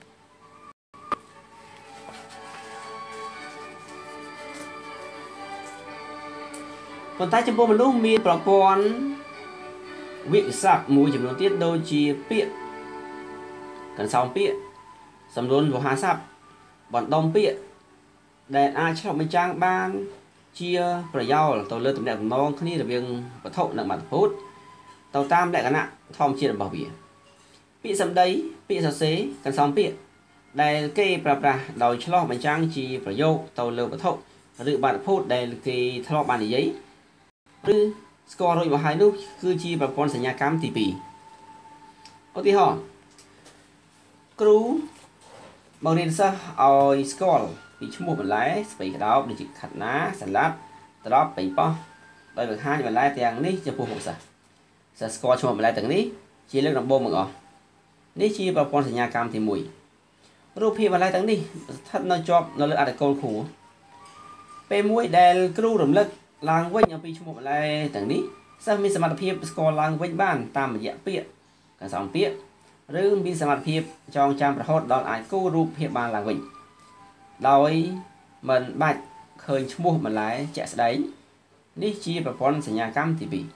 คนใต้จำพวกมันดูมีปลาปอนวิสักมูจำนวนเตี้ยโดยจีเปียกันสองเปียสำนวนหัวหาซับบอนดอมเปียได้อาชอบไม่จ้างบ้านเชียประยาวตัวเลือดตัวแดงน้องคนนี้ระเบียงปะทะหนักบัดพุทตัวตามได้กันนะทอมเชียบ่าวเบียปีสำได้ปีสเสกันสองปีได้เกยปลาปลาโดยชอบไม่จ้างชีประโยคตัวเลือดปะทะหรือบัดพุทได้เกยทะเลาะบันยี่หรือสกอร์โดยมาหายนู้คือชีประปอนสัญญากรรมตีปีโอที่ห่อกรูบางเรียนซะเอาสกอร์ปีชั่วโมงเป็นไรสปีกดาวดิจิขัดน้าสันลัดตลอดปีป้อโดยแบบห้าเป็นไรแต่อย่างนี้จะพูดหกสัสกอร์ชั่วโมงเป็นไรแต่นี้ชีเลือกลำโบมึงอ๋อนี่ชีประปอนสัญญากรรมที่มวยรูปพี่เป็นไรแต่นี้ถ้าเราจอบเราเลือกอะไรโกลขู่เป็นมวยเดลกรูหรือเลือกลางวิ่งเอาปีชั่วโมงเป็นไรแต่นี้ซึ่งมีสมรรถภาพสกอร์ลางวิ่งบ้านตามระยะเปี้ยกันสองเปี้ยหรือมีสมรรถภาพจองจำประหดดอนไอกู้รูปเพียบบานลางวิ่งโดยมันบัดเคยชั่วโมงมันหลายแจกได้นี่ชีประปอนสัญญากรรมที่ปี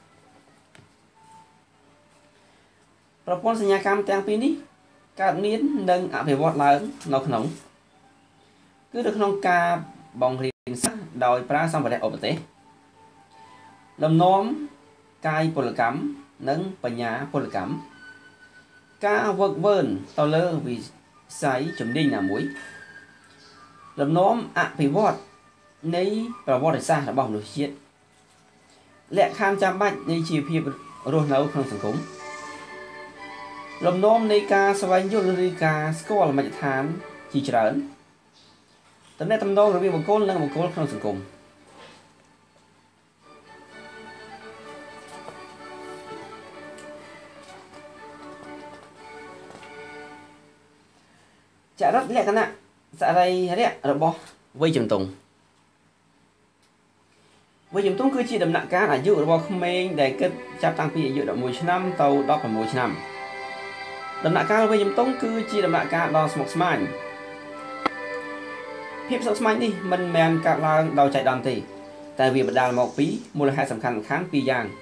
ประปอนสัญญากรรมแต่งปีนี้การมีนดังอภิวัตล้างนอกขนมคือเด็กน้องกาบองเรียนสักโดยพระสัมปทานอบเตลำน้อมกายพลกรรมนังปัญญาพลกรรมกาเวิร์กเวิร์นต่อเลือวิสัยจุ่มดิ่งหน้ามุ้ยลำน้อมอภิวัตในประวัติศาสตร์ระบอบมนุษย์และข้ามจำบัดในชีวิตรวมแล้วของสังคมลำน้อมในการสวายยุริการสกอลมาจากฐานจีเจริญตอนนี้ตำนองระเบียบบุคคลและบุคคลของสังคมจะรับเรียกกันนะอะไรเนี่ยระบบวิจมตรงวิจมตรงคือจีดำหนักการอายุระบบคอมเมนต์ได้เกิดจากตั้งปีอายุดอกมวยชนะเตาดอกมวยชนะดำหนักการวิจมตรงคือจีดำหนักการดอกสมองสมานเพียบสมองสมานนี่มันแมนการลางดาวใจดำตีแต่วิบัติดาลหมอกปีมูลค่าสำคัญค้างปียาง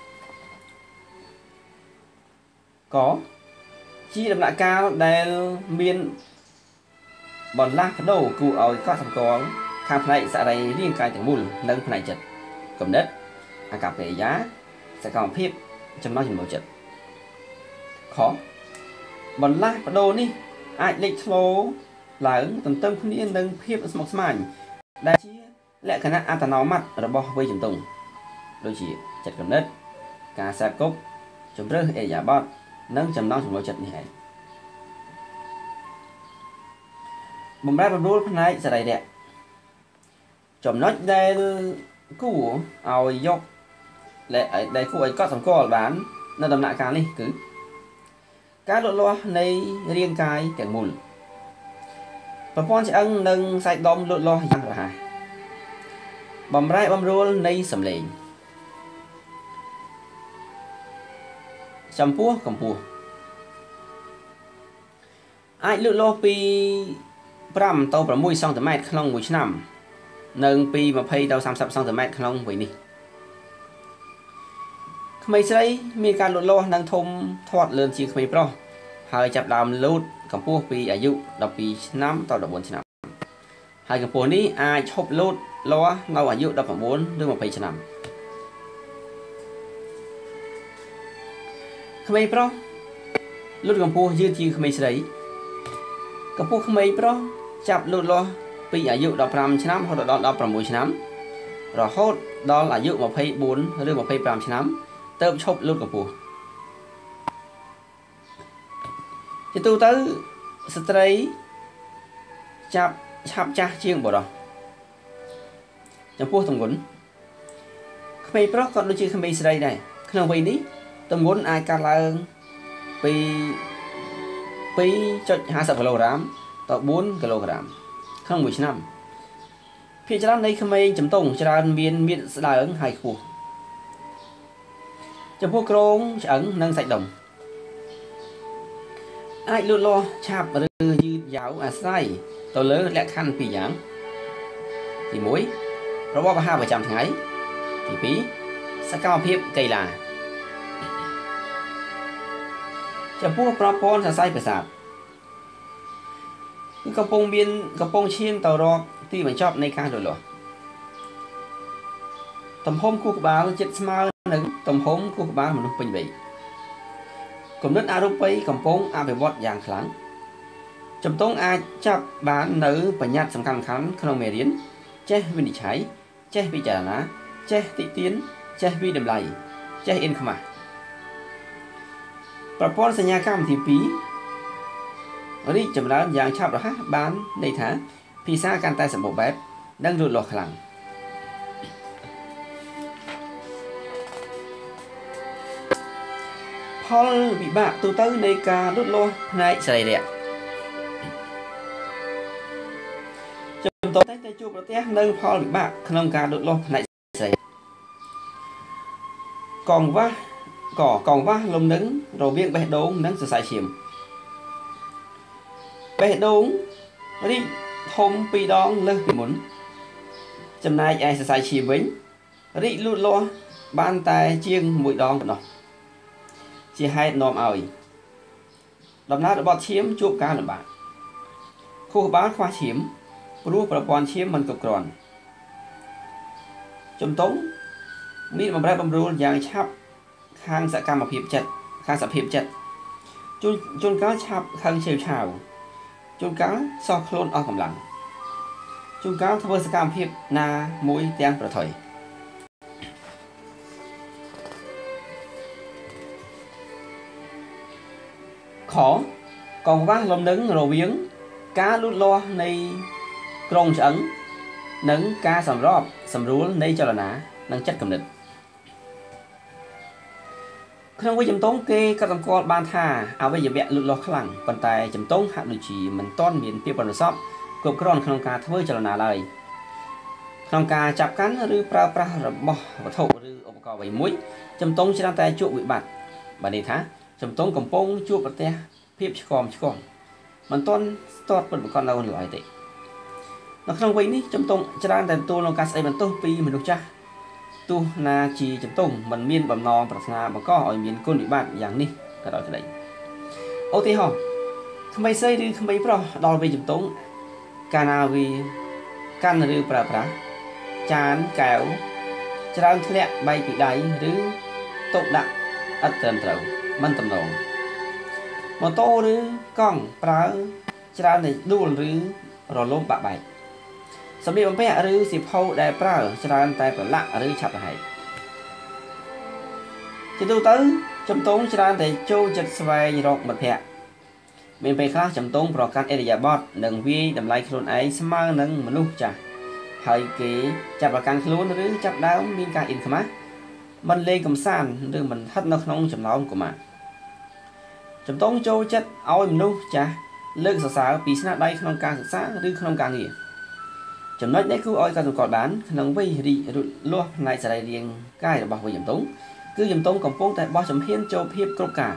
có chi đầm đại caoได้miênบอลลากกระโดดกูเอาก็ทำกองข้ามในสะไรเรียงกายถึงมุลนั่งในจัดกำเนิดអាកប្បកិរិយាសកម្មភាពចំណុចចំណូលចិត្តខបន្លាស់បដូរនេះអាចលេចធ្លោឡើងទន្ទឹមគ្នានឹងភាពស្មុគស្មាញដែលជាលក្ខណៈអត្តនោម័តរបស់វ័យជំទង់ដូចជាចិត្តគំនិតការសាគប់ជំរឿសអេយ៉ាបតនិងចំណងចំណូលចិត្តនេះឯងបំរែបំរួលផ្នែកសរីរៈចំណុចដែលគួរឲ្យយកដែលគួរឲ្យកត់សម្គាល់បាននៅដំណាក់កាលនេះគឺការលូតលាស់នៃរាងកាយទាំងមូលប្រព័ន្ធឆ្អឹងនិងសាច់ដុំលូតលាស់យ៉ាងរហ័សបំរែបំរួលនៃសម្លេងចំពោះកម្ពស់អាចលូតលាស់ពីប្រាំទៅប្រាំមួយសង់ទីម៉ែត្រក្នុងមួយឆ្នាំនិងពីម្ភៃទៅសាមសិបសង់ទីម៉ែត្រក្នុងវ័យនេះក្មេងស្រីមានការលូតលាស់និងធំធាត់លឿនជាងក្មេងប្រុសហើយចាប់ដើមលូតកម្ពស់ពីអាយុដប់ពីរឆ្នាំទៅដប់បួនឆ្នាំហើយកម្ពស់នេះអាចឈប់លូតលាស់នៅអាយុដប់ប្រាំបួនឬម្ភៃឆ្នាំក្មេងប្រុសលូតកម្ពស់យឺតជាងក្មេងស្រីកម្ពស់ក្មេងប្រុសចាប់លូតលាស់ពីអាយុដប់ប្រាំឆ្នាំរហូតដល់ដប់ប្រាំមួយឆ្នាំរហូតដល់អាយុម្ភៃបួនឬម្ភៃប្រាំឆ្នាំទើបឈប់លូតកម្ពស់ជាទូទៅស្ត្រីចាប់ឆាប់ចាស់ជាងបុរសចំពោះទម្ងន់ក្មេងប្រុសក៏ដូចជាក្មេងស្រីដែរក្នុងវ័យនេះទម្ងន់អាចកើនឡើងពី ពីរចុចห้าสิบ គីឡូក្រាមទៅបួនគីឡូក្រាមក្នុងមួយឆ្នាំភាគច្រើននៃក្មេងជំទង់ច្រើនមានមានស្ដើងហើយខ្ពស់ចំពោះក្រងឆ្អឹងនិងសាច់ដុំអាចលូតលាស់ឆាប់ឬយឺតយ៉ាវអាស្រ័យទៅលើលក្ខខណ្ឌពីរយ៉ាងទីមួយរបបអាហារប្រចាំថ្ងៃទីពីរសកម្មភាពកីឡាចំពោះប្រព័ន្ធសរសៃប្រសាទគឺកំពុងមានកំពុងឈានទៅរកទីបញ្ចប់នៃការលូតលាស់ទំហំខួរក្បាលជិតស្មើនឹងទំហំខួរក្បាលមនុស្សពេញវ័យគំនិតអរូបីកំពុងអភិវឌ្ឍយ៉ាងខ្លាំងជំទង់អាចចាប់បាននៅបញ្ញត្តិសំខាន់ៗក្នុងមេរៀនចេះវិនិច្ឆ័យចេះពិចារណាចេះតិទៀនចេះវិតម្លៃចេះអៀនខ្មាស់ប្រព័ន្ធសញ្ញាកម្មទីពីររីកចម្រើនយ៉ាងឆាប់រហ័សបានន័យថាភាសាកាន់តែសម្បូរបែបនិងលូតលាស់ខ្លាំងផលវិបាកទូទៅនៃការលូតលាស់ផ្នែកសរីរៈជំទង់តែជួបប្រទះនៅផលវិបាកក្នុងការលូតលាស់ផ្នែកសរីរៈកង្វះក៏កង្វះលំនឹងរវាងបេះដូងនិងសរសៃឈាមបេះដូងរីកធំពីរដងលើសពីមុនចំណែកឯសរសៃឈាមវិញរីកលូតលាស់បានតែជាងមួយដងប៉ុណ្ណោះជាហេតុនាំឲ្យដំណើររបស់ឈាមជួបការលំបាកខួរក្បាលខ្វះឈាមព្រោះប្រព័ន្ធឈាមមិនគ្រប់គ្រាន់ជំទង់មានបំរែបំរួលយ៉ាងឆាប់ខាងសកម្មភាពចិត្តខាងសភាពចិត្តជួនជួនកាលឆាប់ខឹងឆេវឆាវជួនកាលសោះខ្លួនអស់កម្លាំងជួនកាលធ្វើសកម្មភាពណាមួយទាំងប្រថុយខកង្វះលំនឹងរវាងការលូតលាស់នៃក្រងឆ្អឹងនិងការសម្របសម្រួលនៃចលនានិងចិត្តគំនិតក្នុងវ័យជំទង់គេក៏សម្គាល់បានថាអវយវៈលូតលាស់ខ្លាំងប៉ុន្តែជំទង់ហាក់ដូចជាមិនទាន់មានភាពប៉ិនប្រសប់គ្រប់គ្រាន់ក្នុងការធ្វើចលនាឡើយក្នុងការចាប់កាន់ឬប្រើប្រាស់របស់វត្ថុឬឧបករណ៍អ្វីមួយជំទង់ច្រើនតែជួបវិបត្តិបានន័យថាជំទង់កំពុងជួបប្រទះភាពឆ្គាំឆ្គាំមិនទាន់ស្ទាត់ពិតប្រាកដនៅឡើយទេនៅក្នុងវ័យនេះជំទង់ច្រើនតែទទួលនឹងការស្ដីបន្ទោសពីមនុស្សចាស់ទោះណាជាជំទង់មិនមានបំណងប្រាថ្នាបង្កឲ្យមានគុណវិបត្តិយ៉ាងនេះក៏ដោយក្តីឧទាហរណ៍ក្មេងស្រីឬក្មេងប្រុសដល់វ័យជំទង់កាលណាវាកាន់ឬប្រើប្រាស់ចានកែវច្រើនធ្លាក់បែកពីដៃឬទុកដាក់ឥតត្រឹមត្រូវមិនតំណងម៉ូតូឬកង់ប្រើច្រើនតែដួលឬរលំបាក់បែកសម្លៀកបំពាក់ឬសៀវភៅដែលប្រើច្រើនតែប្រឡាក់ឬឆាប់រហែកជាទូទៅជំទង់ច្រើនតែចូលចិត្តស្វែងរកមិត្តភក្តិមានពេលខ្លះជំទង់ប្រកាន់អេរិយាបថនិងវាយតម្លៃខ្លួនឯងស្មើនឹងមនុស្សចាស់ហើយគេចាប់ប្រកាន់ខ្លួនឬចាប់ដើមមានការអៀនខ្មាស់មិនលេងកំសាន្តឬមិនស្ថិតនៅក្នុងចំណោមកុមារជំទង់ចូលចិត្តឲ្យមនុស្សចាស់លើកសរសើរពីស្នាដៃក្នុងការសិក្សាឬក្នុងការងារចំណុចនេះគួរឲ្យកត់សម្គាល់បានក្នុងវ័យរីករូតលាស់ផ្នែកសរីរាង្គកាយរបស់វ័យជំទង់គឺជំទង់កំពុងតែបោះជំហានចូលភាពគ្រប់ការ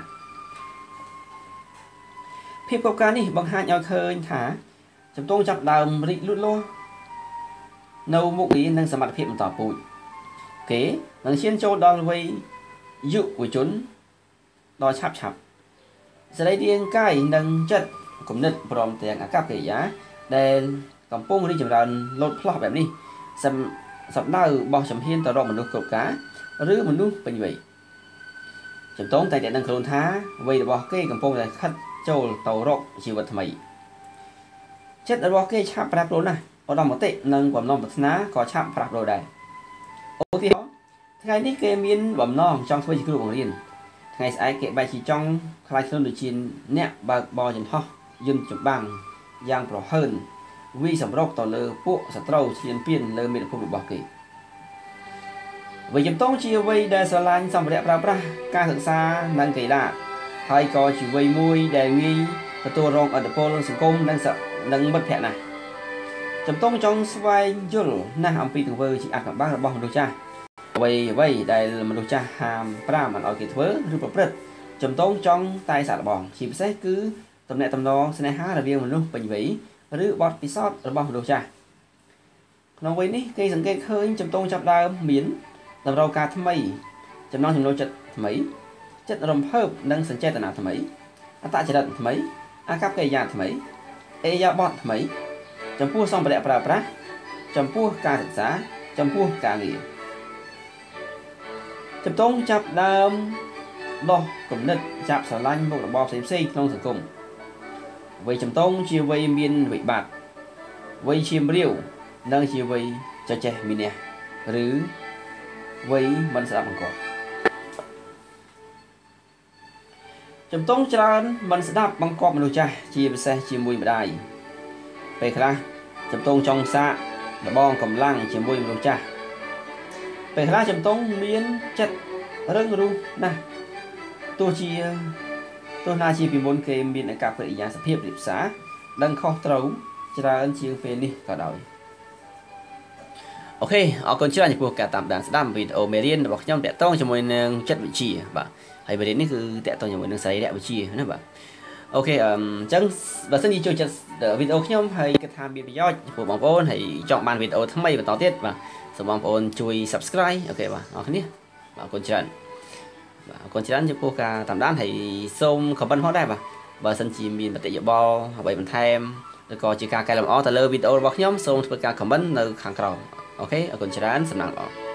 ភាពគ្រប់ការនេះបង្ហាញឲ្យឃើញថាជំទង់ចាប់ដើមរីកលូតលាស់នៅមុខងារនិងសមត្ថភាពបន្តពូជគេនឹងឈានចូលដល់វ័យយុវជនដ៏ឆាប់ឆាប់សរីរាង្គកាយនិងចិត្តគំនិតព្រមទាំងអាកប្បកិរិយាដែលកំពុងរីកចម្រើនលោតផ្លោះបែបនេះសំដៅបោះជំហានទៅរកមនុស្សគ្រប់ការឬមនុស្សពេញវ័យជំទង់តែតែនឹងខ្លួនថាវ័យរបស់គេកំពុងតែខិតចូលទៅរកជីវិតថ្មីចិត្តរបស់គេឆាប់ប្រែប្រួលណាស់ឧត្តមគតិនិងបំណងប្រាថ្នាក៏ឆាប់ប្រែប្រួលដែរឧទាហរណ៍ថ្ងៃនេះគេមានបំណងចង់ធ្វើជាគ្រូបង្រៀនថ្ងៃស្អែកគេបែរជាចង់ខ្លាចខ្លួនដូចជាអ្នកបើកបរយន្តហោះយន្តចម្បាំងយ៉ាងប្រហើនវិសម្រុកទៅលើពួកសត្រូវឈ្លានពានលើមាតុភូមិរបស់គេវ័យជំទង់ជាវ័យដែលស្រឡាញ់សម្ភារៈប្រើប្រាស់ការសិក្សានិងកីឡាហើយក៏ជាវ័យមួយដែលងាយទទួលរងឥទ្ធិពលសង្គមនិងនិងមិត្តភ័ក្តិណាស់ជំទង់ចង់ស្វែងយល់ណាស់អំពីទង្វើជាអាថ៌កំបាំងរបស់មនុស្សចាស់អ្វីអ្វីដែលមនុស្សចាស់ហាមប្រាមមិនឲ្យគេធ្វើឬប្រព្រឹត្តជំទង់ចង់តែសាកល្បងជាពិសេសគឺទំនាក់ទំនងស្នេហារវាងមនុស្សពេញវ័យឬបទពិសោធន៍របស់មនុស្សចាស់ក្នុងវ័យនេះគេសង្កេតឃើញជំទង់ចាប់ដើមមានតម្រូវការថ្មីចំណង់ចំណូលចិត្តថ្មីចិត្តរំភើបនិងសញ្ចេតនាថ្មីអត្តចរិតថ្មីអាកប្បកិរិយាថ្មីអេយ៉ាបតថ្មីចំពោះសម្ភារៈប្រើប្រាស់ចំពោះការសិក្សាចំពោះការងារជំទង់ចាប់ដើមដោះគំនិតចាប់ស្រឡាញ់មុខរបរផ្សេងផ្សេងក្នុងសង្គមវ័យជំទង់ជាវ័យមានវិបត្តិវ័យឈាមរាវនិងជាវ័យចចេះមានះឬវ័យមិនស្ដាប់បង្គាប់ជំទង់ច្រើនមិនស្ដាប់បង្គាប់មនុស្សចាស់ជាពិសេសជាមួយម្ដាយពេលខ្លះជំទង់ចង់សាកលបងកម្លាំងជាមួយមនុស្សចាស់ពេលខ្លះជំទង់មានចិត្តរឹងរូសណាស់ទោះជាទោះណាជាពីមុនគេមានអាកប្បកិរិយាសភាពរៀបសារដឹងខុសត្រូវច្រើនជាងពេលនេះក៏ដោយអូខេអរគុណច្រើនចំពោះការតាមដានស្ដាប់វីដេអូមេរៀនរបស់ខ្ញុំតាក់ទងជាមួយនឹងចិត្តវិទ្យាបាទហើយមេរៀននេះគឺតាក់ទងជាមួយនឹងសរីរវិទ្យាណាបាទអូខេអញ្ចឹងបើសិនជាចូលចិត្តវីដេអូខ្ញុំហើយគិតថាមានប្រយោជន៍ចំពោះបងប្អូនហើយចង់បានវីដេអូថ្មីបន្តទៀតបាទសូមបងប្អូនជួយ Subscribe អូខេបាទអរគុណបាទអរគុណច្រើនបាទអរគុណច្រើនចំពោះការតាមដានហើយសូម comment ផងដែរបាទបើសិនជាមានមតិយោបល់អ្វីបន្ថែមឬក៏ជាការកែលម្អទៅលើវីដេអូរបស់ខ្ញុំសូមធ្វើការ comment នៅខាងក្រោមអូខេអរគុណច្រើនសំណាងល្អ